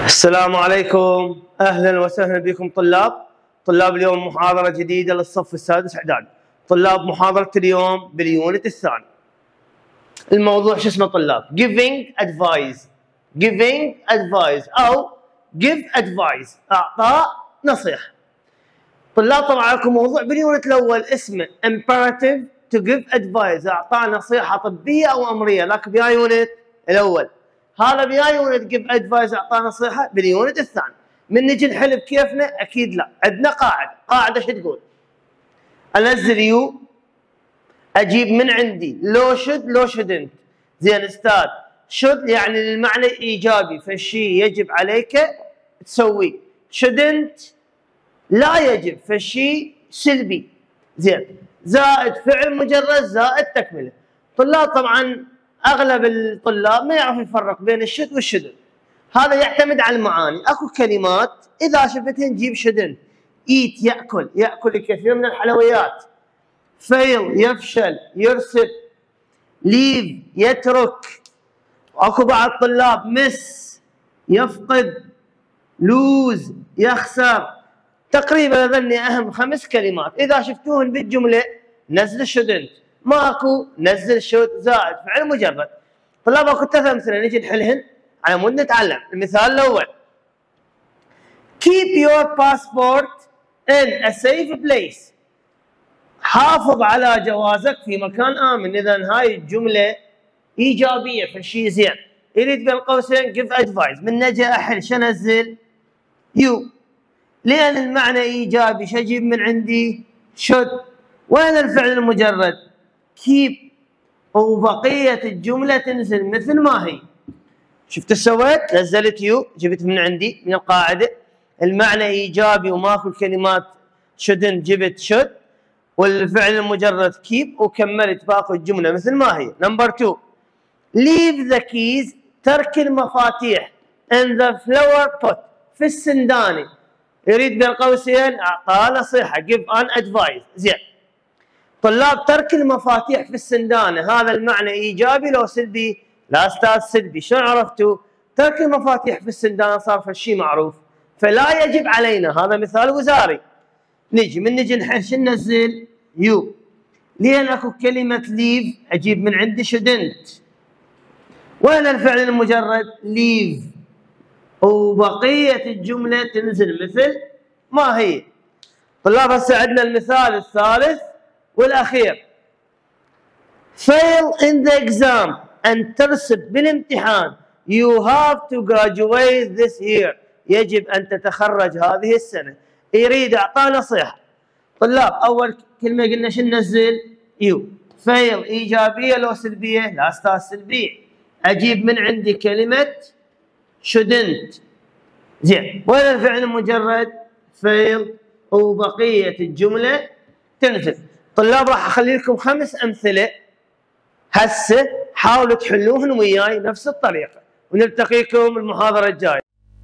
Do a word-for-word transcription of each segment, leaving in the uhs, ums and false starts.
السلام عليكم، اهلا وسهلا بكم طلاب. طلاب اليوم محاضرة جديدة للصف السادس اعداد. طلاب محاضرة اليوم باليونت الثاني. الموضوع شو اسمه طلاب؟ giving advice. giving advice او give advice، اعطاء نصيحة. طلاب طبعا لكم موضوع باليونت الاول اسمه imperative to give advice، اعطاء نصيحة طبية او امرية، لكن بيا يونت الاول. هذا بيا يونت جيف ادفايس، اعطاه نصيحه باليونت الثاني. من نجي نحل بكيفنا؟ اكيد لا، عندنا قاعده، قاعده شو تقول؟ انزل يو، اجيب من عندي لو شد لو شدنت. زين استاذ، شد يعني المعنى ايجابي، فالشيء يجب عليك تسويه. شدنت لا يجب، فالشيء سلبي. زين، زائد فعل مجرد زائد تكمله. طلاب طبعا اغلب الطلاب ما يعرف يفرق بين الشد والشدن، هذا يعتمد على المعاني. اكو كلمات اذا شفتها نجيب شدن. ايت ياكل، ياكل الكثير من الحلويات. فيل يفشل يرسل. ليف يترك. اكو بعض الطلاب مس يفقد. لوز يخسر. تقريبا اظني اهم خمس كلمات اذا شفتوهن بالجمله نزل شدنت، ماكو نزل شود زائد فعل مجرد. طلاب اكو ثلاث امثله نجي نحلهن على مود نتعلم. المثال الاول keep your passport in a safe place، حافظ على جوازك في مكان امن. اذا هاي الجمله ايجابيه، فالشيء زين. يريد بين قوسين give advice، من نجي احل شو انزل؟ يو، لان المعنى ايجابي شو اجيب من عندي؟ should. وين الفعل المجرد؟ keep، وبقية الجملة تنزل مثل ما هي. شفت ايش سويت؟ نزلت يو، جبت من عندي من القاعدة، المعنى إيجابي وماكو الكلمات shouldn't، جبت should، والفعل المجرد keep، وكملت باقي الجملة مثل ما هي. نمبر اثنين leave the keys، ترك المفاتيح in the flower pot، في السندانة. يريد بين قوسين أعطاه نصيحة give an advice. زين طلاب، ترك المفاتيح في السندانة هذا المعنى ايجابي لو سلبي؟ لا استاذ سلبي. شلون عرفتوا؟ ترك المفاتيح في السندانة صار فالشيء معروف، فلا يجب علينا. هذا مثال وزاري. نجي من نجي نحل شو ننزل؟ يو، لين اكو كلمة ليف اجيب من عندي شدنت. وين الفعل المجرد؟ ليف، وبقية الجملة تنزل مثل ما هي. طلاب هسه عندنا المثال الثالث والاخير fail in the exam، ان ترسب بالامتحان. you have to graduate this year، يجب ان تتخرج هذه السنه. يريد اعطاه نصيحه. طلاب اول كلمه قلنا شو ننزل؟ يو. fail ايجابيه لو سلبيه؟ لا استاذ سلبيه. اجيب من عندي كلمه shouldn't. زين، وين الفعل المجرد؟ fail، وبقيه الجمله تنزل. طلاب راح اخلي لكم خمس امثله هسه، حاولوا تحلوهن وياي نفس الطريقه، ونلتقيكم المحاضره الجايه.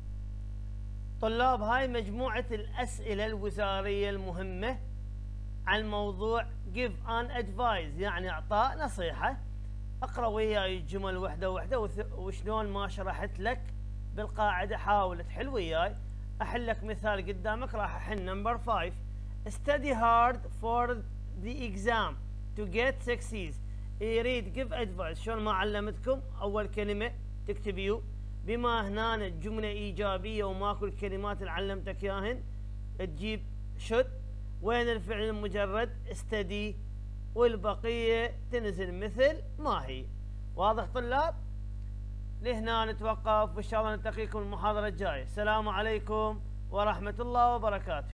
طلاب هاي مجموعه الاسئله الوزاريه المهمه عن موضوع give an advice، يعني اعطاء نصيحه. اقرا وياي الجمل وحده وحده، وشلون ما شرحت لك بالقاعده حاول تحل وياي. احل لك مثال قدامك، راح احل نمبر خمسة study hard for the exam to get success. يريد give advice، شلون ما علمتكم اول كلمه تكتب يو، بما هنا الجمله ايجابيه وماكو الكلمات اللي علمتك اياهن تجيب should. وين الفعل المجرد؟ study، والبقيه تنزل مثل ما هي. واضح طلاب؟ لهنا نتوقف، وان شاء الله نلتقيكم المحاضره الجايه. السلام عليكم ورحمه الله وبركاته.